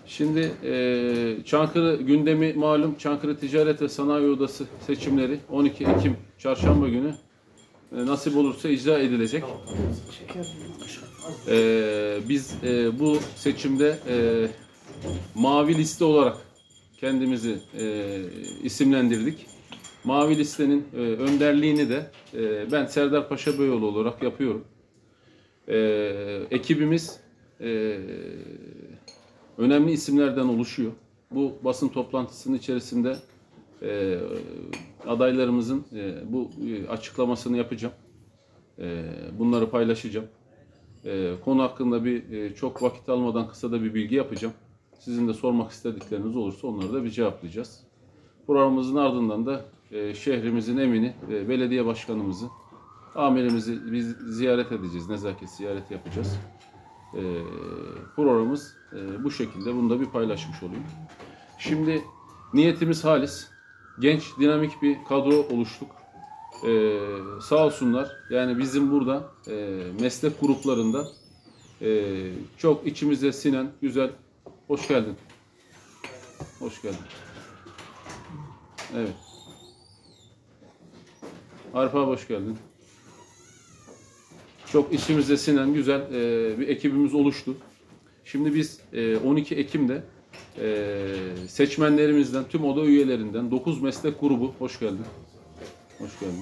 Şimdi Çankırı gündemi malum. Çankırı Ticaret ve Sanayi Odası seçimleri 12 Ekim Çarşamba günü nasip olursa icra edilecek. Biz bu seçimde mavi liste olarak kendimizi isimlendirdik. Mavi listenin önderliğini de ben Serdar Paşa Beyoğlu olarak yapıyorum. Ekibimiz önemli isimlerden oluşuyor. Bu basın toplantısının içerisinde adaylarımızın bu açıklamasını yapacağım. Bunları paylaşacağım. Konu hakkında çok vakit almadan kısa da bir bilgi yapacağım. Sizin de sormak istedikleriniz olursa onları da bir cevaplayacağız. Programımızın ardından da şehrimizin emini, belediye başkanımızı, amirimizi biz ziyaret edeceğiz. Nezaket ziyareti yapacağız. Programımız bu şekilde. Bunu da bir paylaşmış olayım. Şimdi niyetimiz halis. Genç, dinamik bir kadro oluştuk. Sağ olsunlar. Yani bizim burada meslek gruplarında çok içimize sinen güzel. Hoş geldin. Hoş geldin. Evet. Arif abi hoş geldin. Çok içimize sinen güzel bir ekibimiz oluştu. Şimdi biz 12 Ekim'de seçmenlerimizden, tüm oda üyelerinden 9 meslek grubu, hoş geldin. Hoş geldin.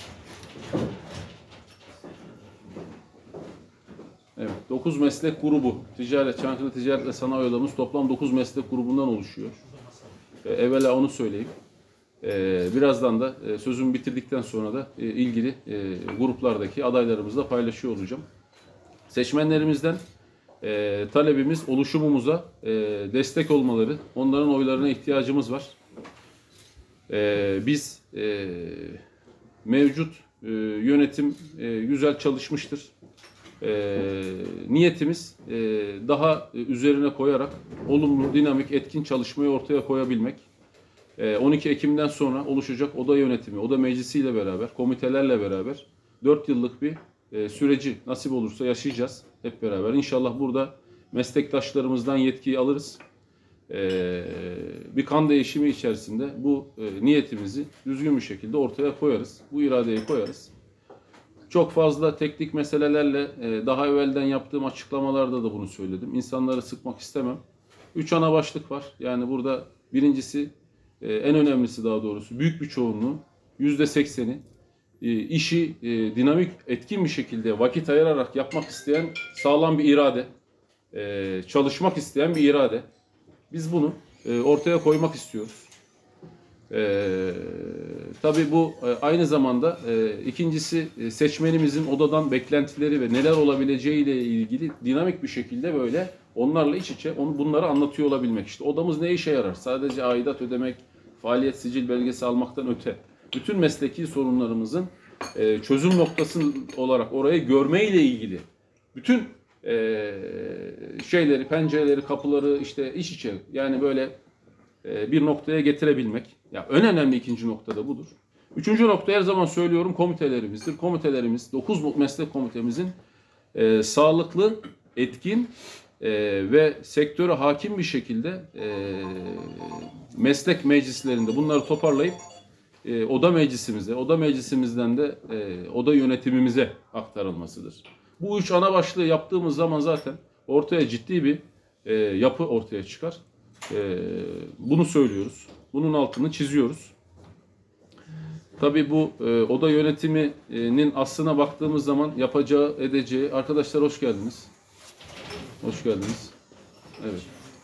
Evet, 9 meslek grubu, Çankırı Ticaret ve Sanayi Odamız toplam 9 meslek grubundan oluşuyor. Evvela onu söyleyeyim. Birazdan da sözümü bitirdikten sonra da ilgili gruplardaki adaylarımızla paylaşıyor olacağım. Seçmenlerimizden talebimiz oluşumumuza destek olmaları, onların oylarına ihtiyacımız var. Biz mevcut yönetim güzel çalışmıştır. Niyetimiz daha üzerine koyarak olumlu, dinamik, etkin çalışmayı ortaya koyabilmek. 12 Ekim'den sonra oluşacak oda yönetimi, oda meclisiyle beraber, komitelerle beraber 4 yıllık bir süreci nasip olursa yaşayacağız hep beraber. İnşallah burada meslektaşlarımızdan yetkiyi alırız. Bir kan değişimi içerisinde bu niyetimizi düzgün bir şekilde ortaya koyarız. Bu iradeyi koyarız. Çok fazla teknik meselelerle daha evvelden yaptığım açıklamalarda da bunu söyledim. İnsanları sıkmak istemem. 3 ana başlık var. Yani burada birincisi, en önemlisi daha doğrusu, büyük bir çoğunluğu, %80'i işi dinamik, etkin bir şekilde vakit ayırarak yapmak isteyen sağlam bir irade, çalışmak isteyen bir irade. Biz bunu ortaya koymak istiyoruz. Tabii bu aynı zamanda ikincisi seçmenimizin odadan beklentileri ve neler olabileceği ile ilgili dinamik bir şekilde böyle onlarla iç içe bunları anlatıyor olabilmek. İşte odamız ne işe yarar? Sadece aidat ödemek, faaliyet sicil belgesi almaktan öte. Bütün mesleki sorunlarımızın çözüm noktası olarak orayı görmeyle ilgili bütün şeyleri, pencereleri, kapıları işte iç içe, yani böyle bir noktaya getirebilmek. Ya en önemli ikinci nokta da budur. Üçüncü nokta, her zaman söylüyorum, komitelerimizdir. Komitelerimiz, 9 meslek komitemizin sağlıklı, etkin ve sektöre hakim bir şekilde meslek meclislerinde bunları toparlayıp oda meclisimize, oda meclisimizden de oda yönetimimize aktarılmasıdır. Bu üç ana başlığı yaptığımız zaman zaten ortaya ciddi bir yapı ortaya çıkar. Bunu söylüyoruz. Bunun altını çiziyoruz. Tabii bu oda yönetiminin aslına baktığımız zaman yapacağı, edeceği... Arkadaşlar hoş geldiniz. Hoş geldiniz. Evet.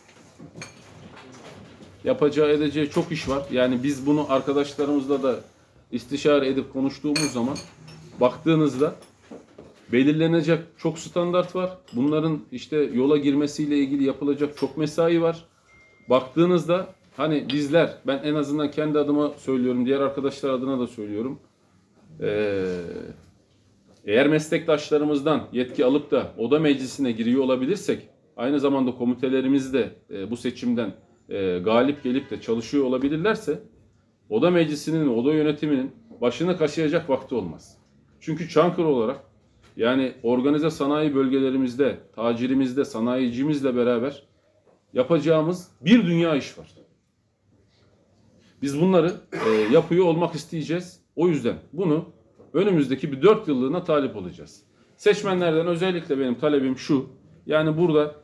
Yapacağı, edeceği çok iş var. Yani biz bunu arkadaşlarımızla da istişare edip konuştuğumuz zaman baktığınızda belirlenecek çok standart var. Bunların işte yola girmesiyle ilgili yapılacak çok mesai var. Baktığınızda hani bizler, ben en azından kendi adıma söylüyorum, diğer arkadaşlar adına da söylüyorum. Eğer meslektaşlarımızdan yetki alıp da oda meclisine giriyor olabilirsek, aynı zamanda komitelerimiz de bu seçimden galip gelip de çalışıyor olabilirlerse, oda meclisinin, oda yönetiminin başını kaşıyacak vakti olmaz. Çünkü Çankırı olarak, yani organize sanayi bölgelerimizde, tacirimizde, sanayicimizle beraber yapacağımız bir dünya iş var. Biz bunları yapıyor olmak isteyeceğiz. O yüzden bunu önümüzdeki bir 4 yıllığına talip olacağız. Seçmenlerden özellikle benim talebim şu. Yani burada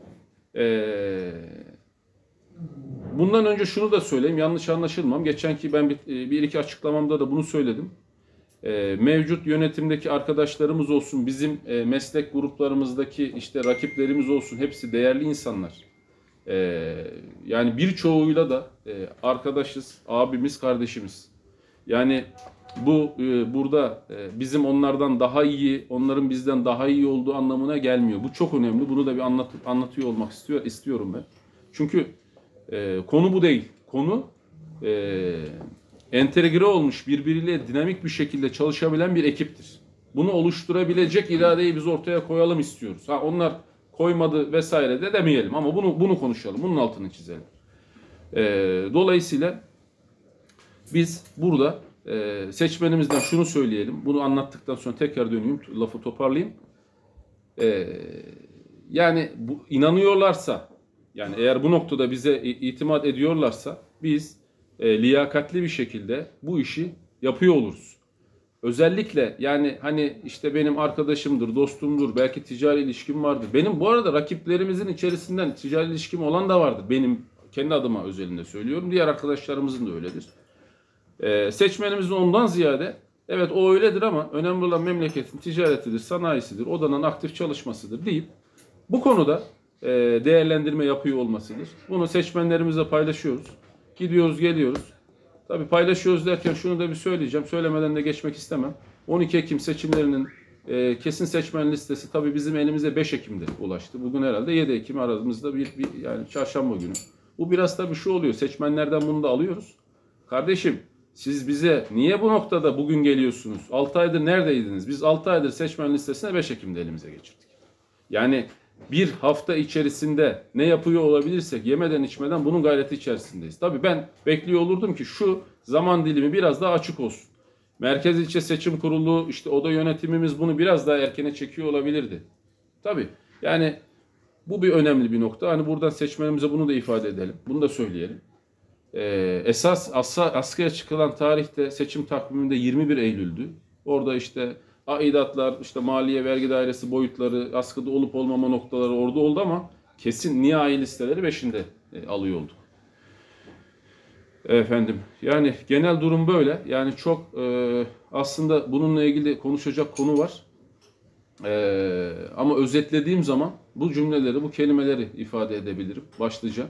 bundan önce şunu da söyleyeyim, yanlış anlaşılmam. Geçenki ben bir iki açıklamamda da bunu söyledim. Mevcut yönetimdeki arkadaşlarımız olsun, bizim meslek gruplarımızdaki işte rakiplerimiz olsun, hepsi değerli insanlar. Yani birçoğuyla da arkadaşız, abimiz, kardeşimiz. Yani bu burada bizim onlardan daha iyi, onların bizden daha iyi olduğu anlamına gelmiyor. Bu çok önemli. Bunu da bir anlatıyor olmak istiyorum ben. Çünkü konu bu değil. Konu entegre olmuş, birbiriyle dinamik bir şekilde çalışabilen bir ekiptir. Bunu oluşturabilecek iradeyi biz ortaya koyalım istiyoruz. Ha, onlar koymadı vesaire de demeyelim ama bunu konuşalım. Bunun altını çizelim. Dolayısıyla biz burada seçmenimizden şunu söyleyelim. Bunu anlattıktan sonra tekrar döneyim, lafı toparlayayım. Yani inanıyorlarsa, yani eğer bu noktada bize itimat ediyorlarsa biz liyakatli bir şekilde bu işi yapıyor oluruz. Özellikle yani hani işte benim arkadaşımdır, dostumdur, belki ticari ilişkim vardır. Benim bu arada rakiplerimizin içerisinden ticari ilişkim olan da vardır. Benim kendi adıma özelinde söylüyorum. Diğer arkadaşlarımızın da öyledir. Seçmenimizin ondan ziyade evet o öyledir ama önemli olan memleketin ticaretidir, sanayisidir, odanın aktif çalışmasıdır deyip bu konuda değerlendirme yapıyor olmasıdır. Bunu seçmenlerimizle paylaşıyoruz. Gidiyoruz, geliyoruz. Tabii paylaşıyoruz derken şunu da bir söyleyeceğim. Söylemeden de geçmek istemem. 12 Ekim seçimlerinin kesin seçmen listesi tabii bizim elimize 5 Ekim'de ulaştı. Bugün herhalde 7 Ekim aramızda yani çarşamba günü. Bu biraz tabii şu oluyor. Seçmenlerden bunu da alıyoruz. Kardeşim siz bize niye bu noktada bugün geliyorsunuz? 6 aydır neredeydiniz? Biz 6 aydır seçmen listesine 5 Ekim'de elimize geçirdik. Yani bir hafta içerisinde ne yapıyor olabilirsek yemeden içmeden bunun gayreti içerisindeyiz. Tabii ben bekliyor olurdum ki şu zaman dilimi biraz daha açık olsun. Merkez İlçe Seçim Kurulu, işte oda yönetimimiz bunu biraz daha erkene çekiyor olabilirdi. Tabii yani bu bir önemli bir nokta. Hani buradan seçmenimize bunu da ifade edelim. Bunu da söyleyelim. Esas askıya çıkılan tarihte seçim takviminde 21 Eylül'dü. Orada işte aidatlar, işte maliye vergi dairesi boyutları, askıda olup olmama noktaları orada oldu ama kesin nihai listeleri 5'inde alıyor olduk. Efendim yani genel durum böyle. Yani çok aslında bununla ilgili konuşacak konu var. Ama özetlediğim zaman bu cümleleri, bu kelimeleri ifade edebilirim başlıca.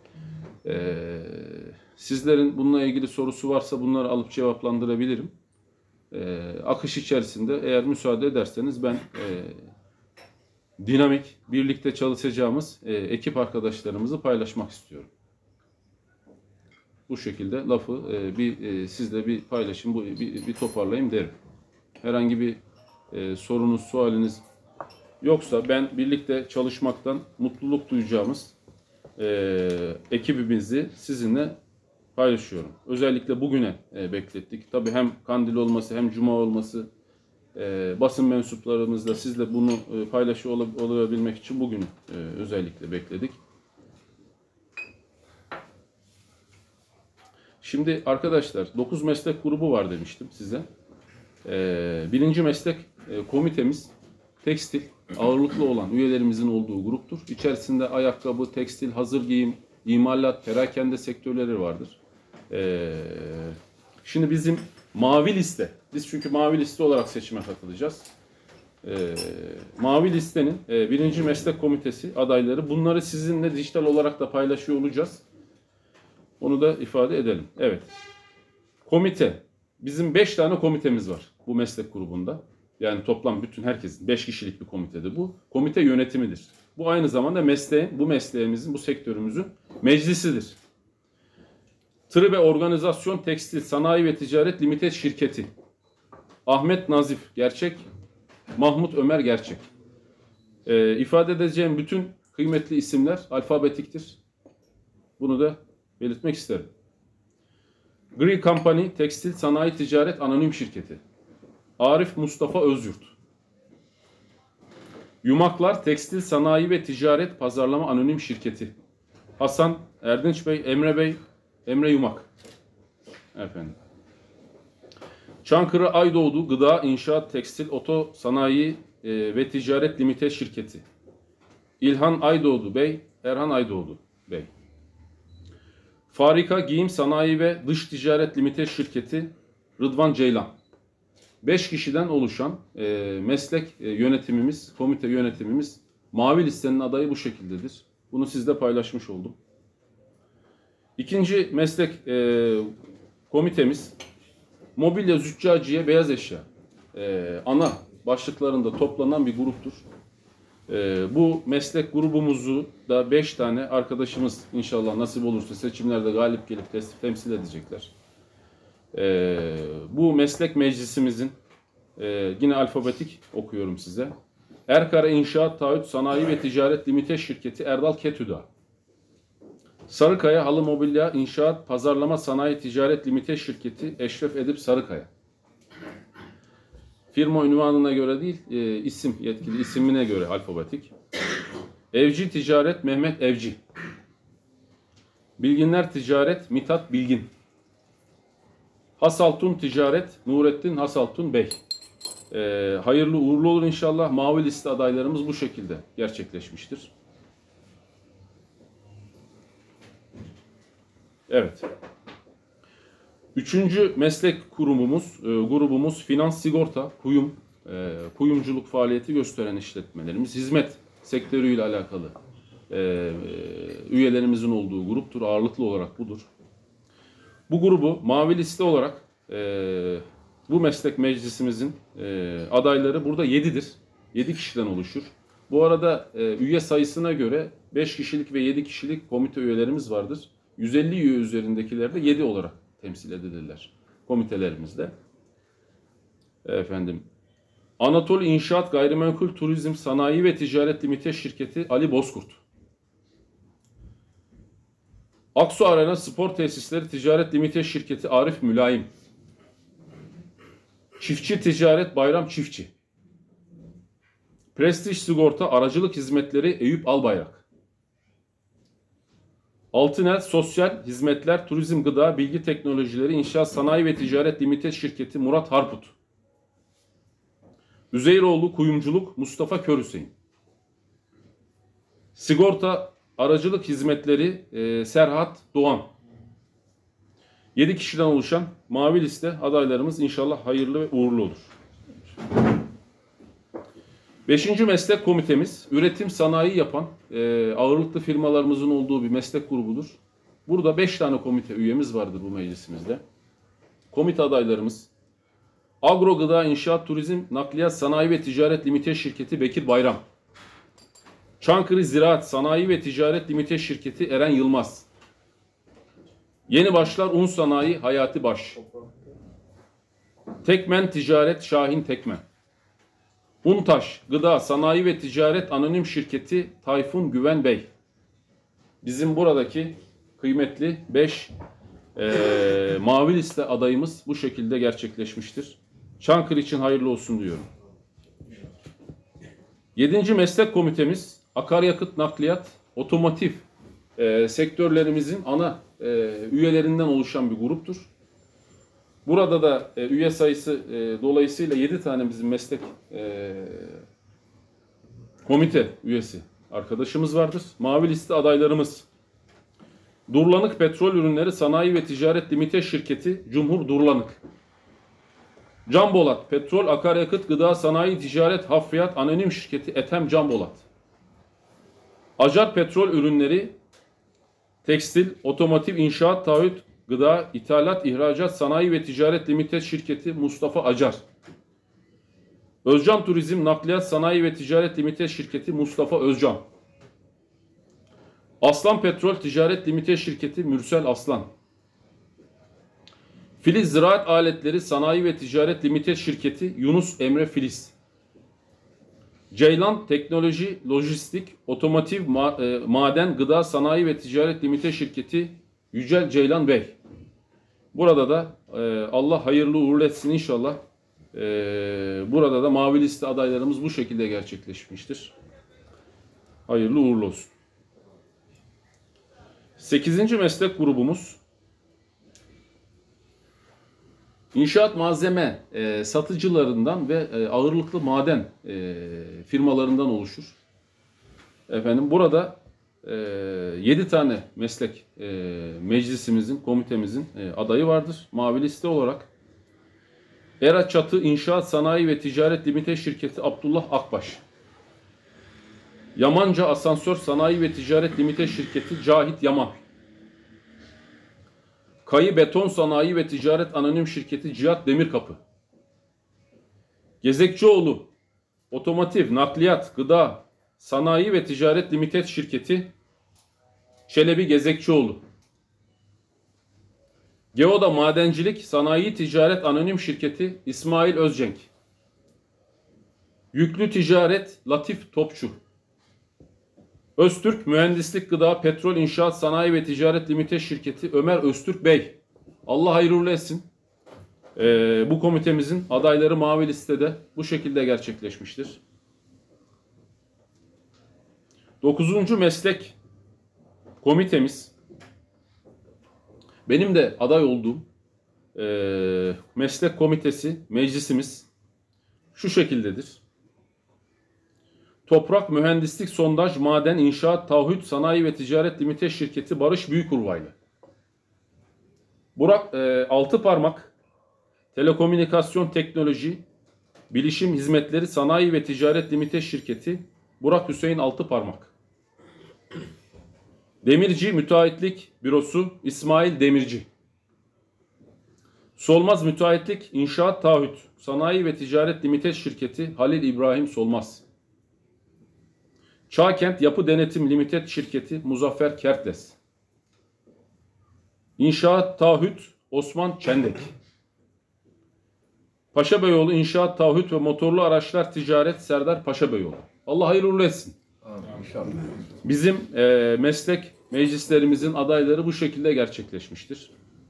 Sizlerin bununla ilgili sorusu varsa bunları alıp cevaplandırabilirim. Akış içerisinde eğer müsaade ederseniz ben dinamik, birlikte çalışacağımız ekip arkadaşlarımızı paylaşmak istiyorum. Bu şekilde lafı sizle bir paylaşayım, bir toparlayayım derim. Herhangi bir sorunuz, sualiniz yoksa ben birlikte çalışmaktan mutluluk duyacağımız ekibimizi sizinle paylaşıyorum. Özellikle bugüne beklettik. Tabii hem kandil olması hem cuma olması basın mensuplarımızla sizle bunu paylaşıyor olabilmek için bugünü özellikle bekledik. Şimdi arkadaşlar 9 meslek grubu var demiştim size. Birinci meslek komitemiz tekstil ağırlıklı olan üyelerimizin olduğu gruptur. İçerisinde ayakkabı, tekstil, hazır giyim, imalat, perakende sektörleri vardır. Şimdi bizim mavi liste, biz çünkü mavi liste olarak seçime katılacağız. Mavi listenin birinci meslek komitesi adayları, bunları sizinle dijital olarak da paylaşıyor olacağız. Onu da ifade edelim. Evet. Komite. Bizim 5 tane komitemiz var bu meslek grubunda. Yani toplam bütün herkesin 5 kişilik bir komitedir bu. Komite yönetimidir. Bu aynı zamanda bu mesleğimizin, bu sektörümüzün meclisidir. Tır ve Organizasyon Tekstil Sanayi ve Ticaret Limited Şirketi. Ahmet Nazif Gerçek, Mahmut Ömer Gerçek. İfade edeceğim bütün kıymetli isimler alfabetiktir. Bunu da belirtmek isterim. Gri Company Tekstil Sanayi Ticaret Anonim Şirketi. Arif Mustafa Özyurt. Yumaklar Tekstil Sanayi ve Ticaret Pazarlama Anonim Şirketi. Hasan Erdinç Bey, Emre Bey, Emre Yumak. Efendim. Çankırı Aydoğdu Gıda, İnşaat, Tekstil, Oto Sanayi ve Ticaret Limited Şirketi. İlhan Aydoğdu Bey, Erhan Aydoğdu Bey. Farika Giyim Sanayi ve Dış Ticaret Limited Şirketi, Rıdvan Ceylan. 5 kişiden oluşan meslek yönetimimiz, komite yönetimimiz, mavi listenin adayı bu şekildedir. Bunu sizle paylaşmış oldum. İkinci meslek komitemiz, mobilya, züccaciye, beyaz eşya ana başlıklarında toplanan bir gruptur. Bu meslek grubumuzu da 5 tane arkadaşımız inşallah nasip olursa seçimlerde galip gelip temsil edecekler. Bu meslek meclisimizin yine alfabetik okuyorum size. Erkara İnşaat, Taahhüt, Sanayi ve Ticaret Limited Şirketi Erdal Ketüda. Sarıkaya Halı Mobilya İnşaat Pazarlama Sanayi Ticaret Limited Şirketi Eşref Edip Sarıkaya. Firma ünvanına göre değil, isim yetkili isimine göre alfabetik. Evci Ticaret Mehmet Evci. Bilginler Ticaret Mithat Bilgin. Hasaltun Ticaret Nurettin Hasaltun Bey. Hayırlı uğurlu olur inşallah. Mavi liste adaylarımız bu şekilde gerçekleşmiştir. Evet. Üçüncü meslek grubumuz finans, sigorta, kuyum, kuyumculuk faaliyeti gösteren işletmelerimiz, hizmet sektörüyle alakalı üyelerimizin olduğu gruptur. Ağırlıklı olarak budur. Bu grubu mavi liste olarak bu meslek meclisimizin adayları burada 7'dir. 7 kişiden oluşur. Bu arada üye sayısına göre 5 kişilik ve 7 kişilik komite üyelerimiz vardır. 150 üye üzerindekiler de 7 olarak temsil edilirler komitelerimizde. Efendim, Anadolu İnşaat Gayrimenkul Turizm Sanayi ve Ticaret Limited Şirketi Ali Bozkurt. Aksu Arena Spor Tesisleri Ticaret Limited Şirketi Arif Mülayim. Çiftçi Ticaret Bayram Çiftçi. Prestij Sigorta Aracılık Hizmetleri Eyüp Albayrak. Altınel Sosyal Hizmetler Turizm Gıda Bilgi Teknolojileri İnşaat Sanayi ve Ticaret Limited Şirketi Murat Harput. Üzeyroğlu Kuyumculuk Mustafa Körhüseyin. Sigorta Aracılık Hizmetleri Serhat Doğan. 7 kişiden oluşan mavi liste adaylarımız inşallah hayırlı ve uğurlu olur. 5. meslek komitemiz üretim sanayi yapan ağırlıklı firmalarımızın olduğu bir meslek grubudur. Burada 5 tane komite üyemiz vardır bu meclisimizde. Komite adaylarımız Agro Gıda İnşaat Turizm Nakliyat Sanayi ve Ticaret Limited Şirketi Bekir Bayram. Çankırı Ziraat Sanayi ve Ticaret Limited Şirketi Eren Yılmaz. Yeni Başlar Un Sanayi Hayati Baş. Tekmen Ticaret Şahin Tekmen. Untaş Gıda Sanayi ve Ticaret Anonim Şirketi Tayfun Güven Bey. Bizim buradaki kıymetli 5 mavi liste adayımız bu şekilde gerçekleşmiştir. Çankırı için hayırlı olsun diyorum. 7. meslek komitemiz akaryakıt nakliyat, otomotiv sektörlerimizin ana üyelerinden oluşan bir gruptur. Burada da üye sayısı dolayısıyla 7 tane bizim meslek komite üyesi arkadaşımız vardır. Mavi liste adaylarımız Durlanık Petrol Ürünleri Sanayi ve Ticaret Limited Şirketi Cumhur Durlanık. Can Bolat Petrol Akaryakıt Gıda Sanayi Ticaret Hafriyat Anonim Şirketi Ethem Can Bolat. Acar Petrol Ürünleri Tekstil, Otomotiv İnşaat Taahhüt Gıda, İthalat, İhracat, Sanayi ve Ticaret Limited Şirketi Mustafa Acar. Özcan Turizm, Nakliyat, Sanayi ve Ticaret Limited Şirketi Mustafa Özcan. Aslan Petrol Ticaret Limited Şirketi Mürsel Aslan. Filiz Ziraat Aletleri Sanayi ve Ticaret Limited Şirketi Yunus Emre Filiz. Ceylan Teknoloji Lojistik Otomotiv Maden Gıda Sanayi ve Ticaret Limited Şirketi Yücel Ceylan Bey. Burada da Allah hayırlı uğurlu etsin inşallah. Burada da mavi liste adaylarımız bu şekilde gerçekleşmiştir. Hayırlı uğurlu olsun. 8. meslek grubumuz İnşaat malzeme satıcılarından ve ağırlıklı maden firmalarından oluşur. Efendim burada 7 tane meslek meclisimizin, komitemizin adayı vardır. Mavi liste olarak Era Çatı İnşaat Sanayi ve Ticaret Limite Şirketi Abdullah Akbaş. Yamanca Asansör Sanayi ve Ticaret Limite Şirketi Cahit Yaman. Kayı Beton Sanayi ve Ticaret Anonim Şirketi Cihat Demirkapı. Gezekçioğlu Otomotiv, Nakliyat, Gıda, Sanayi ve Ticaret Limited Şirketi Çelebi Gezekçioğlu. Geoda Madencilik Sanayi Ticaret Anonim Şirketi İsmail Özcenk. Yüklü Ticaret Latif Topçu. Öztürk Mühendislik Gıda Petrol İnşaat Sanayi ve Ticaret Limite Şirketi Ömer Öztürk Bey. Allah hayırlı uğurlu etsin. Bu komitemizin adayları mavi listede bu şekilde gerçekleşmiştir. 9. meslek komitemiz benim de aday olduğum meslek komitesi, meclisimiz şu şekildedir. Toprak Mühendislik Sondaj Maden İnşaat Taahhüt Sanayi ve Ticaret Limite Şirketi Barış Büyükurvaylı. Burak Altıparmak Telekomünikasyon Teknoloji Bilişim Hizmetleri Sanayi ve Ticaret Limite Şirketi Burak Hüseyin Altıparmak. Demirci Müteahhitlik Bürosu İsmail Demirci. Solmaz Müteahhitlik İnşaat Taahhüt Sanayi ve Ticaret Limite Şirketi Halil İbrahim Solmaz. Çağkent Yapı Denetim Limited Şirketi Muzaffer Kertes. İnşaat Taahhüt Osman Çendek. Paşabeyoğlu İnşaat Taahhüt ve Motorlu Araçlar Ticaret Serdar Paşabeyoğlu. Allah hayırlı uğurlu etsin. İnşallah. Bizim meslek meclislerimizin adayları bu şekilde gerçekleşmiştir.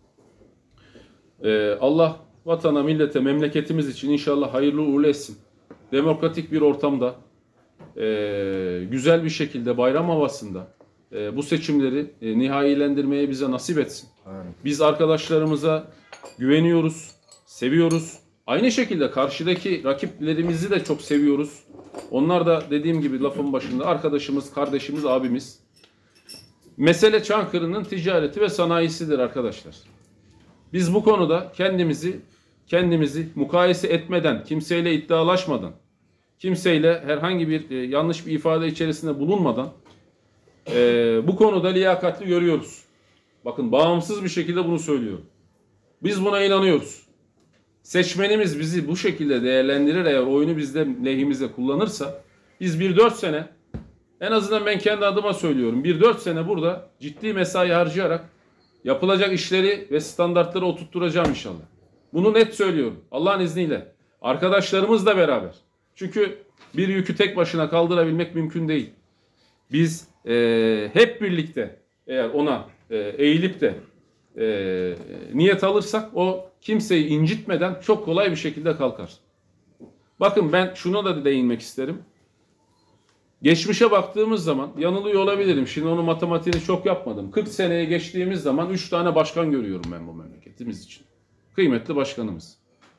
Allah vatana, millete, memleketimiz için inşallah hayırlı uğurlu etsin. Demokratik bir ortamda güzel bir şekilde bayram havasında bu seçimleri nihailendirmeyi bize nasip etsin. Aynen. Biz arkadaşlarımıza güveniyoruz, seviyoruz. Aynı şekilde karşıdaki rakiplerimizi de çok seviyoruz. Onlar da dediğim gibi lafın başında arkadaşımız, kardeşimiz, abimiz. Mesele Çankırı'nın ticareti ve sanayisidir arkadaşlar. Biz bu konuda kendimizi mukayese etmeden, kimseyle iddialaşmadan, kimseyle herhangi bir yanlış bir ifade içerisinde bulunmadan bu konuda liyakatli görüyoruz. Bakın bağımsız bir şekilde bunu söylüyorum. Biz buna inanıyoruz. Seçmenimiz bizi bu şekilde değerlendirir, eğer oyunu bizde lehimize kullanırsa biz 1-4 sene, en azından ben kendi adıma söylüyorum, 1-4 sene burada ciddi mesai harcayarak yapılacak işleri ve standartları oturtturacağım inşallah. Bunu net söylüyorum Allah'ın izniyle. Arkadaşlarımızla beraber. Çünkü bir yükü tek başına kaldırabilmek mümkün değil. Biz hep birlikte eğer ona eğilip de niyet alırsak o kimseyi incitmeden çok kolay bir şekilde kalkar. Bakın ben şuna da değinmek isterim. Geçmişe baktığımız zaman yanılıyor olabilirim. Şimdi onun matematiğini çok yapmadım. 40 seneye geçtiğimiz zaman 3 tane başkan görüyorum ben bu memleketimiz için. Kıymetli başkanımız.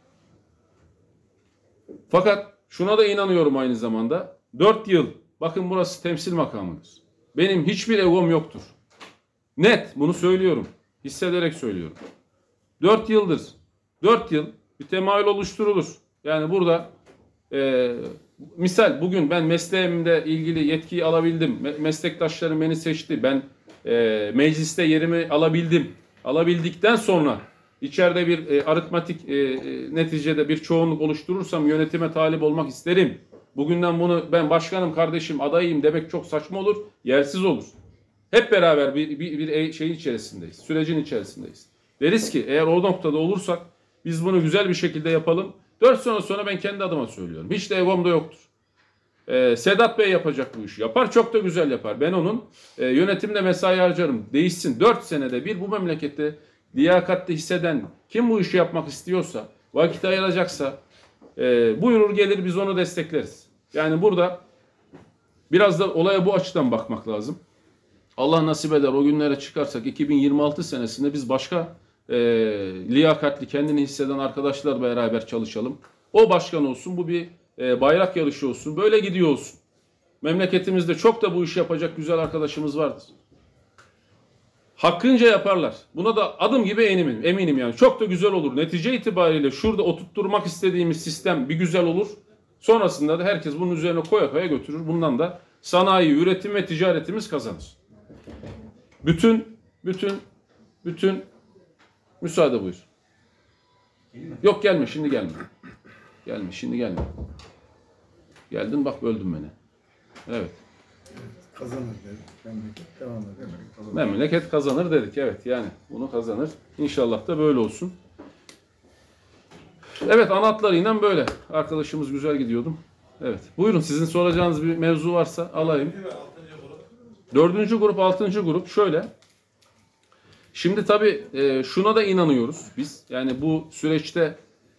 Fakat şuna da inanıyorum aynı zamanda. 4 yıl, bakın burası temsil makamıdır. Benim hiçbir egom yoktur. Net bunu söylüyorum. Hissederek söylüyorum. 4 yıldır, 4 yıl bir temayül oluşturulur. Yani burada misal bugün ben mesleğimle ilgili yetkiyi alabildim. Meslektaşlarım beni seçti. Ben mecliste yerimi alabildim. Alabildikten sonra içeride bir aritmatik neticede bir çoğunluk oluşturursam yönetime talip olmak isterim. Bugünden bunu ben başkanım, kardeşim, adayım demek çok saçma olur, yersiz olur. Hep beraber bir şeyin içerisindeyiz, sürecin içerisindeyiz. Deriz ki eğer o noktada olursak biz bunu güzel bir şekilde yapalım. 4 sene sonra ben kendi adıma söylüyorum. Hiç de egom da yoktur. Sedat Bey yapacak bu işi. Yapar, çok da güzel yapar. Ben onun yönetimde mesai harcarım. Değişsin. 4 senede bir bu memlekette liyakatli hisseden kim bu işi yapmak istiyorsa, vakit ayıracaksa buyurur gelir, biz onu destekleriz. Yani burada biraz da olaya bu açıdan bakmak lazım. Allah nasip eder o günlere çıkarsak 2026 senesinde biz başka liyakatli, kendini hisseden arkadaşlar beraber çalışalım. O başkan olsun, bu bir bayrak yarışı olsun. Böyle gidiyor olsun. Memleketimizde çok da bu işi yapacak güzel arkadaşımız vardır. Hakkınca yaparlar. Buna da adım gibi eminim yani. Çok da güzel olur. Netice itibariyle şurada oturtturmak istediğimiz sistem bir güzel olur. Sonrasında da herkes bunun üzerine koya koya götürür. Bundan da sanayi, üretim ve ticaretimiz kazanır. Bütün müsaade buyur. Yok gelme şimdi gelme. Gelme şimdi gelme. Geldin bak böldün beni. Evet. Kazanır dedik. Memleket devam eder. Memleket kazanır dedik. Evet yani bunu kazanır. İnşallah da böyle olsun. Evet ana hatlarıyla böyle. Arkadaşımız güzel gidiyordum. Evet. Buyurun sizin soracağınız bir mevzu varsa alayım. 4. grup, 6. grup şöyle. Şimdi tabii şuna da inanıyoruz biz. Yani bu süreçte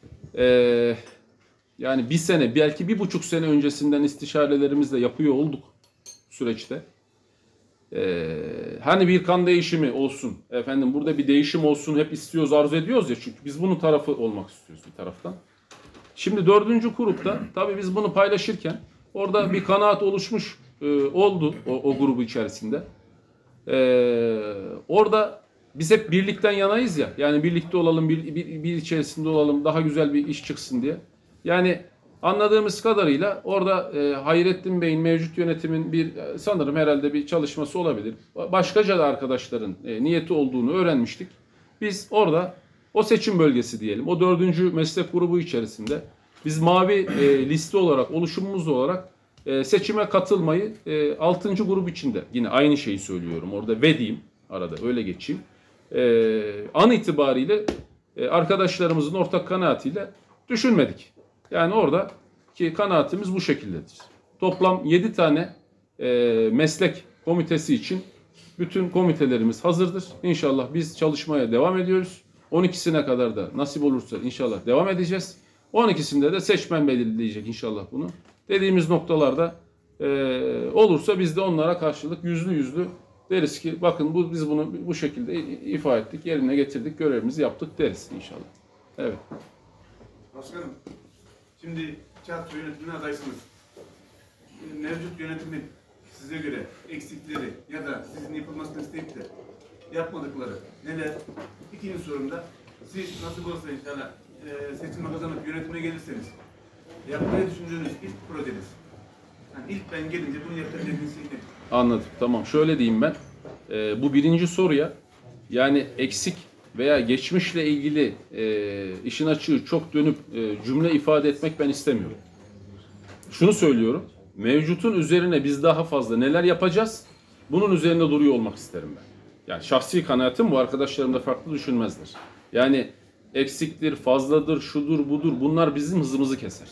yani bir sene belki 1,5 sene öncesinden istişarelerimizle yapıyor olduk süreçte. Hani bir kan değişimi olsun. Efendim burada bir değişim olsun hep istiyoruz, arzu ediyoruz ya çünkü biz bunun tarafı olmak istiyoruz bir taraftan. Şimdi 4. grupta tabii biz bunu paylaşırken orada bir kanaat oluşmuş oldu o grubu içerisinde. Orada biz hep birlikten yanayız ya. Yani birlikte olalım, bir içerisinde olalım, daha güzel bir iş çıksın diye. Yani anladığımız kadarıyla orada Hayrettin Bey'in mevcut yönetimin sanırım herhalde bir çalışması olabilir. Başkaca da arkadaşların niyeti olduğunu öğrenmiştik. Biz orada o seçim bölgesi diyelim. O 4. meslek grubu içerisinde biz mavi liste olarak, oluşumumuz olarak seçime katılmayı 6. grup içinde yine aynı şeyi söylüyorum. Orada ve diyeyim arada öyle geçeyim. An itibariyle arkadaşlarımızın ortak kanaatiyle düşünmedik. Yani oradaki kanaatimiz bu şekildedir. Toplam 7 tane meslek komitesi için bütün komitelerimiz hazırdır. İnşallah biz çalışmaya devam ediyoruz. 12'sine kadar da nasip olursa inşallah devam edeceğiz. 12'sinde de seçmen belirleyecek inşallah bunu. Dediğimiz noktalarda olursa biz de onlara karşılık yüzlü deriz ki bakın biz bunu bu şekilde ifa ettik, yerine getirdik, görevimizi yaptık deriz inşallah. Evet. Başkanım, şimdi tiyatro yönetimine adaysınız. Mevcut yönetimin size göre eksikleri ya da sizin yapılmasını isteyip de yapmadıkları neler? İkinci sorumda siz nasıl olursa inşallah seçime kazanıp yönetime gelirseniz yapmayı düşündüğünüz ilk projeniz. Yani ilk ben gelince bunu yapabileceğiniz şey nedir? Anladım. Tamam. Şöyle diyeyim ben. Bu birinci soruya yani eksik veya geçmişle ilgili işin açığı çok dönüp cümle ifade etmek ben istemiyorum. Şunu söylüyorum. Mevcutun üzerine biz daha fazla neler yapacağız? Bunun üzerinde duruyor olmak isterim ben. Yani şahsi kanaatim bu. Arkadaşlarım da farklı düşünmezler. Yani eksiktir, fazladır, şudur, budur. Bunlar bizim hızımızı keser.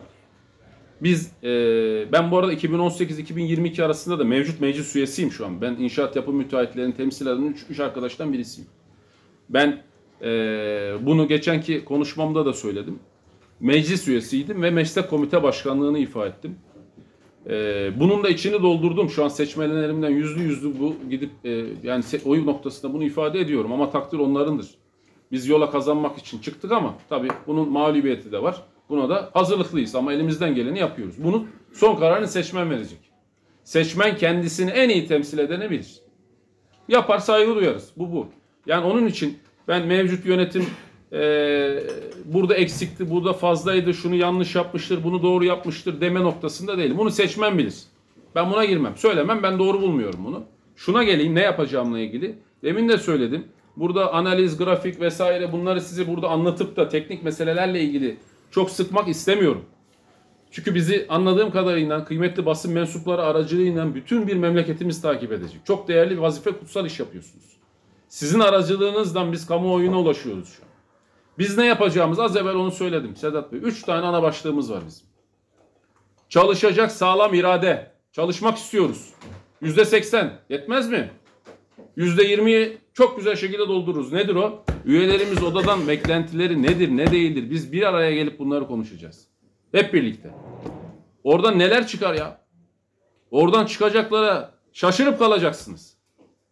Ben bu arada 2018-2022 arasında da mevcut meclis üyesiyim şu an. Ben inşaat yapı müteahhitlerini temsil eden 3 arkadaştan birisiyim. Ben bunu geçenki konuşmamda da söyledim. Meclis üyesiydim ve meslek komite başkanlığını ifa ettim. Bunun da içini doldurdum. Şu an seçmenlerimden yüzlü bu gidip yani oy noktasında bunu ifade ediyorum ama takdir onlarındır. Biz yola kazanmak için çıktık ama tabii bunun mağlubiyeti de var. Buna da hazırlıklıyız ama elimizden geleni yapıyoruz. Bunun son kararını seçmen verecek. Seçmen kendisini en iyi temsil edeni bilir. Yapar saygı duyarız. Bu. Yani onun için ben mevcut yönetim burada eksikti, burada fazlaydı, şunu yanlış yapmıştır, bunu doğru yapmıştır deme noktasında değilim. Bunu seçmen bilir. Ben buna girmem, söylemem, ben doğru bulmuyorum bunu. Şuna geleyim, ne yapacağımla ilgili. Demin de söyledim. Burada analiz, grafik vesaire bunları size burada anlatıp da teknik meselelerle ilgili çok sıkmak istemiyorum. Çünkü bizi anladığım kadarıyla kıymetli basın mensupları aracılığıyla bütün bir memleketimiz takip edecek. Çok değerli bir vazife, kutsal iş yapıyorsunuz. Sizin aracılığınızdan biz kamuoyuna ulaşıyoruz şu an. Biz ne yapacağımız az evvel onu söyledim Sedat Bey. 3 tane ana başlığımız var bizim. Çalışacak sağlam irade. Çalışmak istiyoruz. %80 yetmez mi? %20'yi çok güzel şekilde doldururuz. Nedir o? Üyelerimiz odadan beklentileri nedir, ne değildir? Biz bir araya gelip bunları konuşacağız. Hep birlikte. Oradan neler çıkar ya? Oradan çıkacaklara şaşırıp kalacaksınız.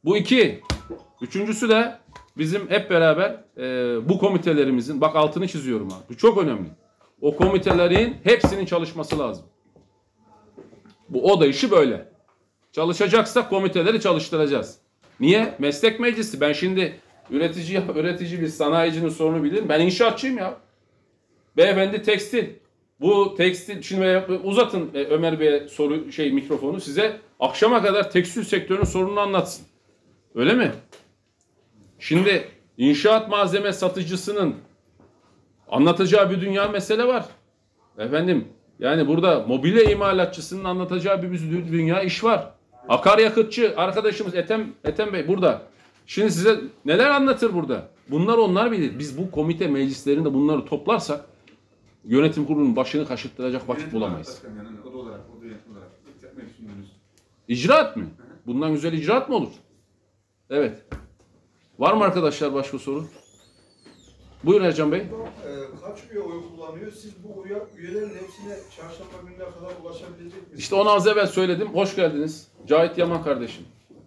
Bu iki. Üçüncüsü de bizim hep beraber bu komitelerimizin, bak altını çiziyorum abi. Bu çok önemli. O komitelerin hepsinin çalışması lazım. Bu oda işi böyle. Çalışacaksak komiteleri çalıştıracağız. Niye? Meslek meclisi. Ben şimdi üretici bir sanayicinin sorunu bilirim. Ben inşaatçıyım ya. Beyefendi tekstil. Bu tekstil, şimdi uzatın Ömer Bey'e mikrofonu size akşama kadar tekstil sektörünün sorununu anlatsın. Öyle mi? Şimdi inşaat malzeme satıcısının anlatacağı bir dünya mesele var. Efendim yani burada mobilya imalatçısının anlatacağı bir dünya iş var. Akaryakıtçı arkadaşımız Ethem Bey burada. Şimdi size neler anlatır burada? Bunlar onlar bilir. Biz bu komite meclislerinde bunları toplarsak yönetim kurulunun başını kaşıttıracak vakit Yönetim bulamayız. olarak başkanım, yani oda olarak, oda yönetim olarak yapmayı düşündünüz. İcraat mı? Bundan güzel icraat mı olur? Evet. Var mı arkadaşlar başka soru? Buyurun Ercan Bey. Kaç üye oy kullanıyor? Siz bu üyelerin hepsine çarşamba gününe kadar ulaşabilecek misiniz? İşte onu az evvel söyledim. Hoş geldiniz. Cahit Yaman kardeşim.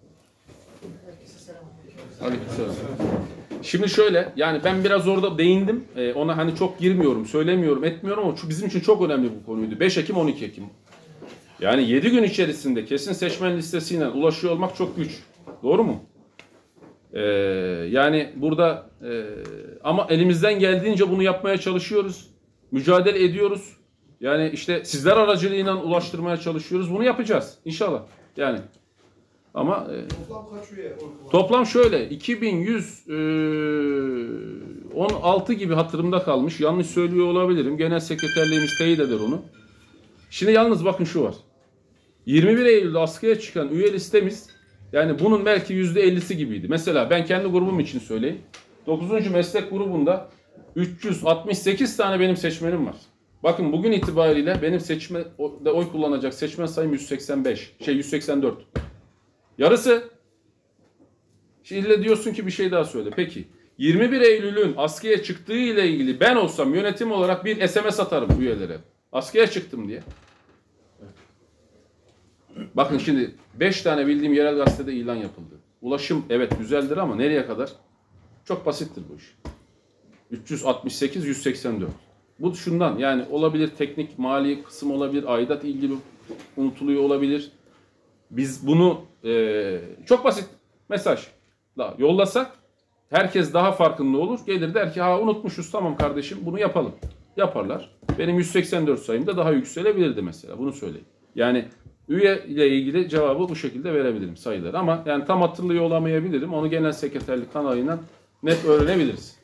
Aleykümselam. Şimdi şöyle, yani ben biraz orada değindim. Ona hani çok girmiyorum, söylemiyorum, etmiyorum ama bizim için çok önemli bu konuydu. 5 Ekim, 12 Ekim. Yani 7 gün içerisinde kesin seçmen listesiyle ulaşıyor olmak çok güç. Doğru mu? Yani burada ama elimizden geldiğince bunu yapmaya çalışıyoruz. Mücadele ediyoruz. Yani işte sizler aracılığıyla ulaştırmaya çalışıyoruz. Bunu yapacağız inşallah. Yani ama Toplam kaç üye oy kullanıyor? toplam şöyle 2116 gibi hatırımda kalmış. Yanlış söylüyor olabilirim. Genel sekreterliğimiz teyit eder onu. Şimdi yalnız bakın şu var. 21 Eylül'de askıya çıkan üye listemiz, yani bunun belki %50'si gibiydi. Mesela ben kendi grubum için söyleyeyim. 9. meslek grubunda 368 tane benim seçmenim var. Bakın bugün itibariyle benim oy kullanacak seçmen sayım 184. Yarısı. Şimdi diyorsun ki bir şey daha söyle. Peki 21 Eylül'ün askıya çıktığı ile ilgili ben olsam yönetim olarak bir SMS atarım üyelere. Askıya çıktım diye. Bakın şimdi 5 tane bildiğim yerel gazetede ilan yapıldı. Ulaşım evet güzeldir ama nereye kadar? Çok basittir bu iş. 368, 184. Bu şundan, yani olabilir teknik mali kısım olabilir, aidat ilgili unutuluyor olabilir. Biz bunu çok basit mesajla yollasak herkes daha farkında olur. Gelir der ki ha unutmuşuz, tamam kardeşim bunu yapalım. Yaparlar. Benim 184 sayımda daha yükselebilirdi mesela, bunu söyleyeyim. Yani üye ile ilgili cevabı bu şekilde verebilirim sayıları ama yani tam hatırlıyor olamayabilirim. Onu genel sekreterlik kanalıyla net öğrenebiliriz.